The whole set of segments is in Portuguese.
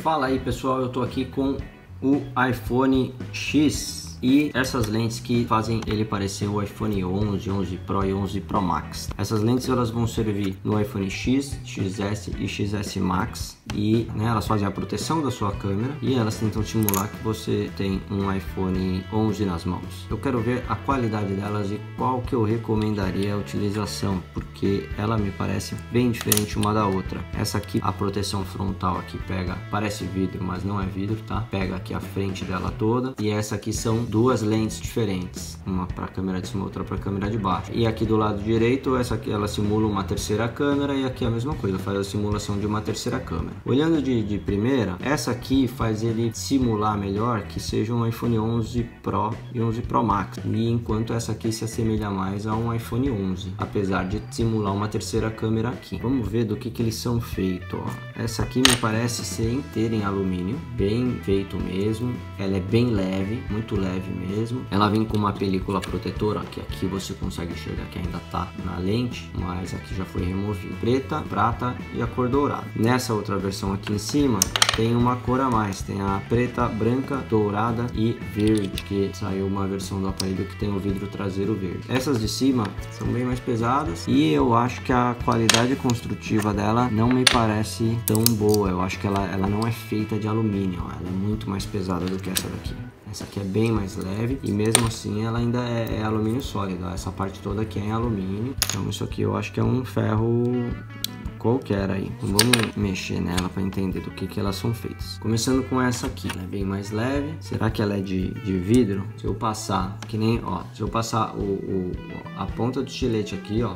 Fala aí pessoal, eu tô aqui com o iPhone X e essas lentes que fazem ele parecer o iPhone 11, 11 Pro e 11 Pro Max. Essas lentes elas vão servir no iPhone X, XS e XS Max e elas fazem a proteção da sua câmera e elas tentam simular que você tem um iPhone 11 nas mãos. Eu quero ver a qualidade delas e qual que eu recomendaria a utilização, porque ela me parece bem diferente uma da outra. Essa aqui, a proteção frontal aqui pega, parece vidro, mas não é vidro, tá? Pega aqui a frente dela toda, e essa aqui são duas lentes diferentes, uma para a câmera de cima, outra para a câmera de baixo. E aqui do lado direito, essa aqui ela simula uma terceira câmera e aqui a mesma coisa, faz a simulação de uma terceira câmera. Olhando de primeira, essa aqui faz ele simular melhor que seja um iPhone 11 Pro e 11 Pro Max, e enquanto essa aqui se assemelha mais a um iPhone 11, apesar de simular uma terceira câmera aqui. Vamos ver do que eles são feitos, ó. Essa aqui me parece ser inteira em alumínio, bem feito mesmo. Ela é bem leve, muito leve mesmo. Ela vem com uma película protetora, que aqui você consegue enxergar que ainda tá na lente, mas aqui já foi removido. Preta, prata e a cor dourada. Nessa outra versão aqui em cima tem uma cor a mais, tem a preta, branca, dourada e verde, que saiu uma versão do aparelho que tem o vidro traseiro verde. Essas de cima são bem mais pesadas e eu acho que a qualidade construtiva dela não me parece tão boa. Eu acho que ela não é feita de alumínio, ela é muito mais pesada do que essa daqui. Essa aqui é bem mais leve e mesmo assim ela ainda é alumínio sólido. Essa parte toda aqui é em alumínio, então isso aqui eu acho que é um ferro qualquer aí. Vamos mexer nela para entender do que elas são feitas. Começando com essa aqui, ela é bem mais leve. Será que ela é de vidro? Se eu passar, que nem, ó, se eu passar a ponta do estilete aqui, ó,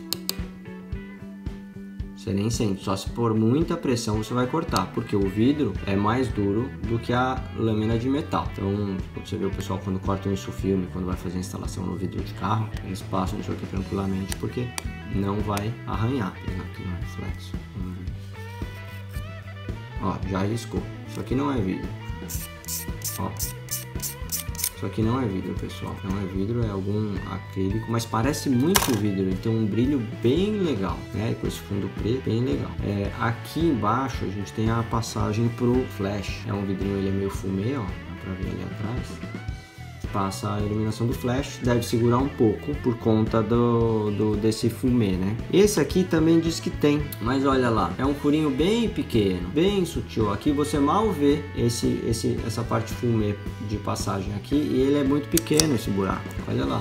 você nem sente, só se por muita pressão você vai cortar, porque o vidro é mais duro do que a lâmina de metal. Então, você vê o pessoal quando corta um filme, quando vai fazer instalação no vidro de carro, eles passam isso aqui tranquilamente, porque não vai arranhar. Vou pegar aqui no reflexo. Ó, já riscou. Isso aqui não é vidro. Ó. Isso aqui não é vidro, pessoal. Não é vidro, é algum acrílico, mas parece muito vidro. Ele tem um brilho bem legal, né? Com esse fundo preto, bem legal. Aqui embaixo a gente tem a passagem pro flash. É um vidrinho, ele é meio fumê, ó. Dá pra ver ali atrás. Passa a iluminação do flash, deve segurar um pouco por conta desse fumê, né? Esse aqui também diz que tem, mas olha lá, é um furinho bem pequeno, bem sutil. Aqui você mal vê essa parte fumê de passagem aqui, e ele é muito pequeno, esse buraco, olha lá,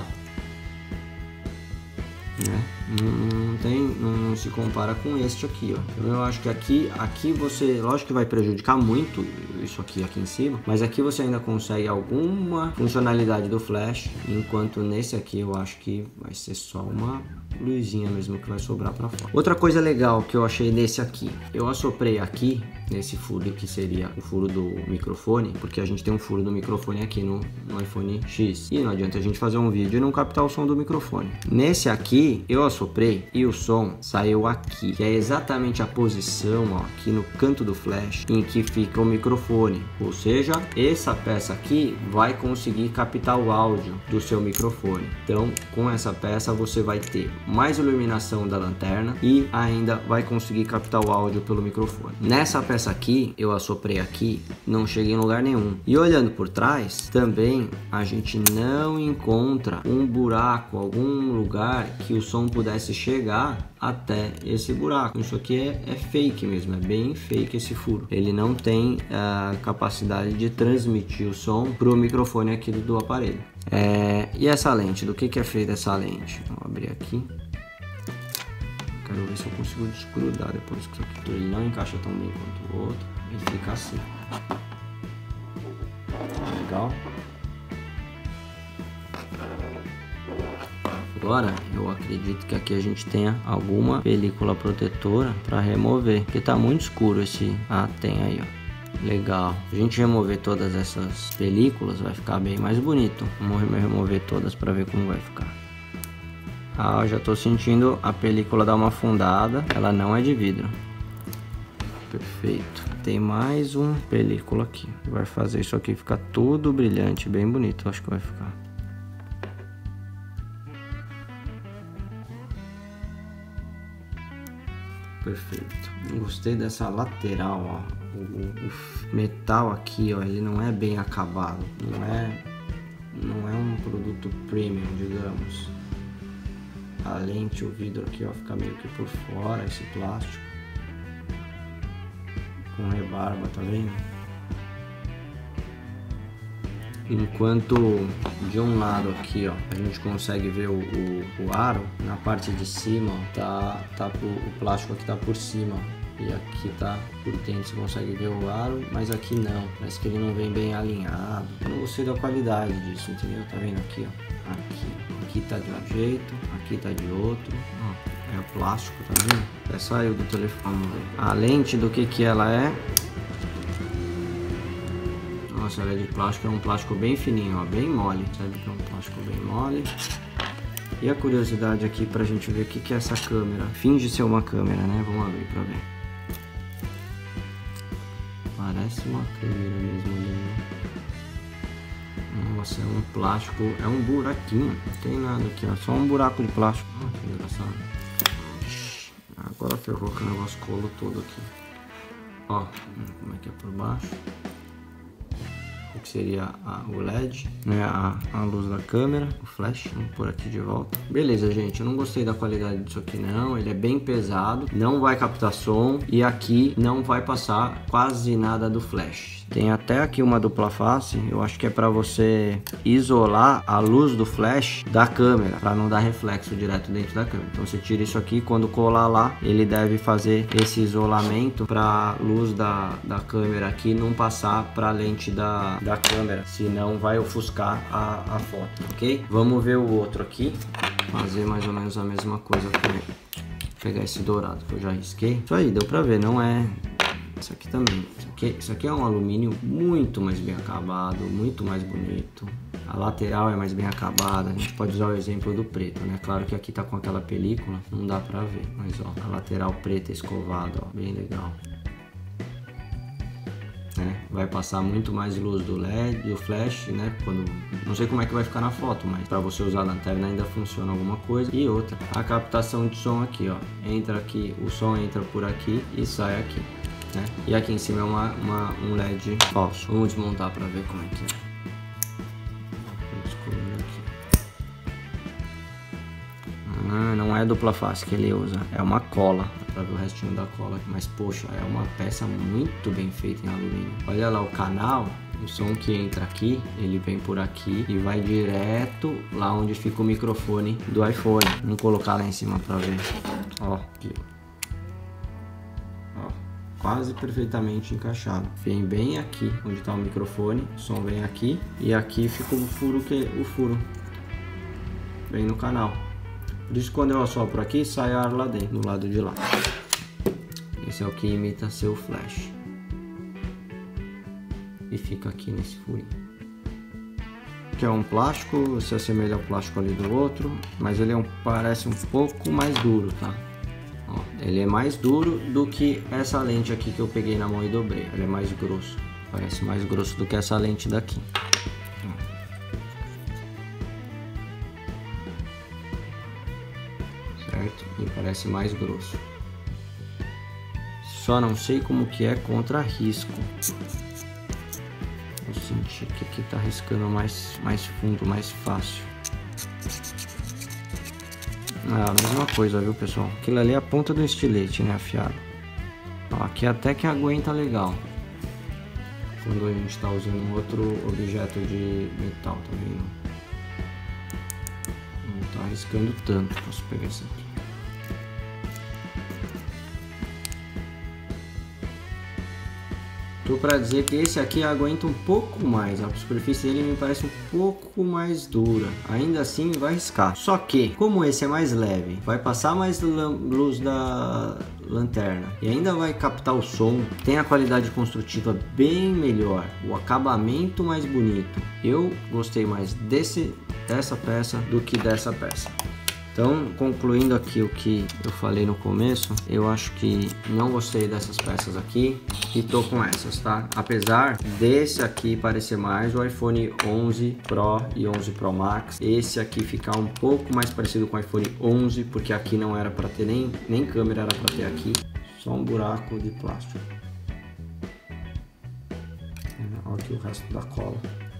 né? Não se compara com este aqui, ó. Então eu acho que aqui você, lógico que vai prejudicar muito isso aqui em cima, mas aqui você ainda consegue alguma funcionalidade do flash, enquanto nesse aqui eu acho que vai ser só uma luzinha mesmo que vai sobrar para fora. Outra coisa legal que eu achei nesse aqui, eu assoprei aqui nesse furo que seria o furo do microfone, porque a gente tem um furo do microfone aqui no iPhone X e não adianta a gente fazer um vídeo e não captar o som do microfone. Nesse aqui eu assoprei e o som saiu aqui, que é exatamente a posição, ó, aqui no canto do flash em que fica o microfone, ou seja, essa peça aqui vai conseguir captar o áudio do seu microfone. Então com essa peça você vai ter mais iluminação da lanterna e ainda vai conseguir captar o áudio pelo microfone. Nessa peça aqui, eu assoprei aqui, não cheguei em lugar nenhum. E olhando por trás, também a gente não encontra um buraco, algum lugar que o som pudesse chegar até esse buraco. Isso aqui é fake mesmo, é bem fake esse furo. Ele não tem a capacidade de transmitir o som pro microfone aqui do aparelho. E essa lente, do que é feita essa lente? Vou abrir aqui. Quero ver se eu consigo desgrudar depois que isso aqui. Ele não encaixa tão bem quanto o outro. Ele fica assim. Legal. Agora eu acredito que aqui a gente tenha alguma película protetora para remover, porque tá muito escuro esse. Ah, tem aí, ó. Legal. Se a gente remover todas essas películas, vai ficar bem mais bonito. Vamos remover todas para ver como vai ficar. Ah, já tô sentindo a película dar uma afundada. Ela não é de vidro. Perfeito. Tem mais uma película aqui. Vai fazer isso aqui ficar tudo brilhante, bem bonito. Acho que vai ficar. perfeito. Gostei dessa lateral, ó. O metal aqui, ó, ele não é bem acabado. Não é um produto premium, digamos. A lente, o vidro aqui, ó, fica meio que por fora, esse plástico. Com rebarba, tá vendo? Enquanto de um lado aqui, ó, a gente consegue ver o aro, na parte de cima, ó, o plástico aqui tá por cima, ó, e aqui tá por dentro, você consegue ver o aro, mas aqui não, parece que ele não vem bem alinhado. Eu não gostei da qualidade disso, entendeu? Tá vendo aqui, ó, aqui tá de um jeito, aqui tá de outro, ó, é o plástico, tá vendo? Até saiu do telefone. A lente do que ela é? Nossa, ela é de plástico, é um plástico bem fininho, ó, bem mole, sabe que é um plástico bem mole. E a curiosidade aqui pra gente ver o que é essa câmera. Finge ser uma câmera, né? Vamos abrir pra ver. Parece uma câmera mesmo ali, né? Nossa, é um plástico, é um buraquinho, não tem nada aqui, ó, só um buraco de plástico. Que engraçado. Agora ferrou que o negócio colou todo aqui. Ó, como é que é por baixo. O que seria o LED, né, a luz da câmera, o flash. Vamos por aqui de volta. Beleza, gente, eu não gostei da qualidade disso aqui não, ele é bem pesado, não vai captar som e aqui não vai passar quase nada do flash. Tem até aqui uma dupla face, eu acho que é para você isolar a luz do flash da câmera, para não dar reflexo direto dentro da câmera. Então você tira isso aqui, quando colar lá, ele deve fazer esse isolamento para a luz da câmera aqui não passar para a lente da câmera, senão vai ofuscar a foto, ok? Vamos ver o outro aqui, fazer mais ou menos a mesma coisa com ele. Vou pegar esse dourado que eu já risquei. Isso aí, deu para ver, não é... Isso aqui também. Isso aqui é um alumínio muito mais bem acabado, muito mais bonito. A lateral é mais bem acabada. A gente pode usar o exemplo do preto, né? Claro que aqui tá com aquela película, não dá pra ver. Mas ó, a lateral preta escovada, ó, bem legal. Vai passar muito mais luz do LED, do flash, né? Não sei como é que vai ficar na foto, mas para você usar a lanterna ainda funciona alguma coisa. E outra, a captação de som aqui, ó, entra aqui, o som entra por aqui e sai aqui, né? E aqui em cima é um LED falso. Vamos desmontar para ver como é que é. Não é dupla face que ele usa, é uma cola, para ver o restinho da cola, mas poxa, é uma peça muito bem feita em alumínio. Olha lá o canal, o som que entra aqui, ele vem por aqui e vai direto lá onde fica o microfone do iPhone. Vamos colocar lá em cima para ver. Ó, aqui. Ó, quase perfeitamente encaixado. Vem bem aqui onde está o microfone, o som vem aqui e aqui fica o furo vem no canal. Por isso quando eu assopro aqui, sai ar lá dentro, do lado de lá. Esse é o que imita seu flash. E fica aqui nesse furinho. Que é um plástico, se assemelha ao plástico ali do outro, mas ele parece um pouco mais duro, tá? Ó, ele é mais duro do que essa lente aqui que eu peguei na mão e dobrei. Ele é mais grosso, parece mais grosso do que essa lente daqui. E parece mais grosso. Só não sei como que é contra risco. Eu senti que aqui tá riscando mais fundo, mais fácil. A mesma coisa, viu, pessoal? Aquilo ali é a ponta do estilete, né, afiado. Ó, aqui até que aguenta legal. Quando a gente tá usando um outro objeto de metal, tá vendo? Não tá riscando tanto. Posso pegar esse aqui. Tô para dizer que esse aqui aguenta um pouco mais, a superfície dele me parece um pouco mais dura, ainda assim vai riscar. Só que, como esse é mais leve, vai passar mais luz da lanterna e ainda vai captar o som, tem a qualidade construtiva bem melhor, o acabamento mais bonito. Eu gostei mais dessa peça do que dessa peça. Então, concluindo aqui o que eu falei no começo, eu acho que não gostei dessas peças aqui e tô com essas, tá? Apesar desse aqui parecer mais o iPhone 11 Pro e 11 Pro Max, esse aqui ficar um pouco mais parecido com o iPhone 11, porque aqui não era para ter nem câmera, era para ter aqui. só um buraco de plástico. Olha aqui o resto da cola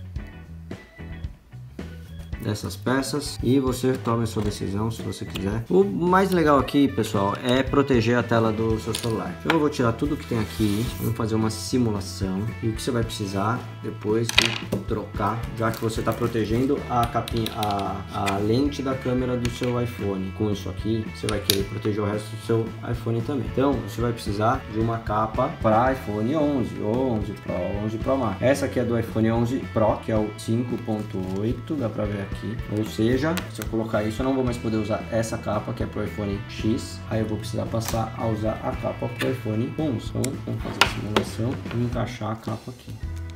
dessas peças e você toma a sua decisão se você quiser. O mais legal aqui, pessoal, é proteger a tela do seu celular. Então eu vou tirar tudo que tem aqui, vamos fazer uma simulação e o que você vai precisar depois de trocar, já que você está protegendo a capinha, a lente da câmera do seu iPhone. Com isso aqui, você vai querer proteger o resto do seu iPhone também. Então você vai precisar de uma capa para iPhone 11 ou 11 Pro, 11 Pro Max. Essa aqui é do iPhone 11 Pro, que é o 5.8, dá para ver aqui. Ou seja, se eu colocar isso, eu não vou mais poder usar essa capa que é pro iPhone X. Aí eu vou precisar passar a usar a capa pro iPhone 11. Então vamos fazer a simulação e encaixar a capa aqui.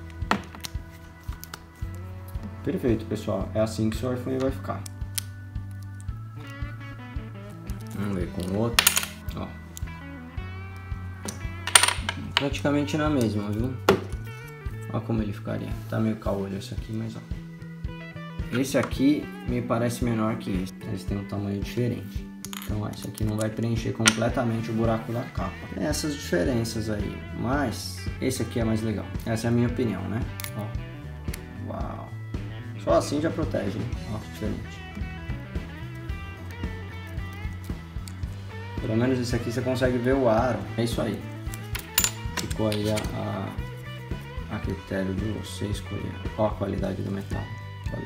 Perfeito, pessoal. É assim que seu iPhone vai ficar. Vamos ver com o outro. Ó. Praticamente na mesma, viu? Olha como ele ficaria. Tá meio caolho esse aqui, mas ó. Esse aqui me parece menor que esse. Eles têm um tamanho diferente. Então esse aqui não vai preencher completamente o buraco da capa. Tem essas diferenças aí, mas esse aqui é mais legal. Essa é a minha opinião, né? Ó. Uau. Só assim já protege, hein? Ó, diferente. Pelo menos esse aqui você consegue ver o aro. É isso aí. Ficou aí a critério de você escolher. Ó a qualidade do metal. Valeu.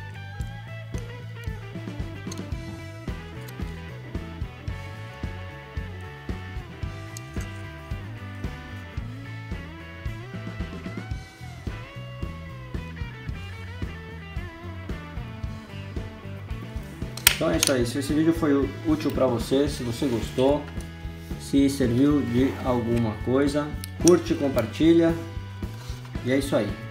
Então é isso aí, se esse vídeo foi útil para você, se você gostou, se serviu de alguma coisa, curte, compartilha e é isso aí.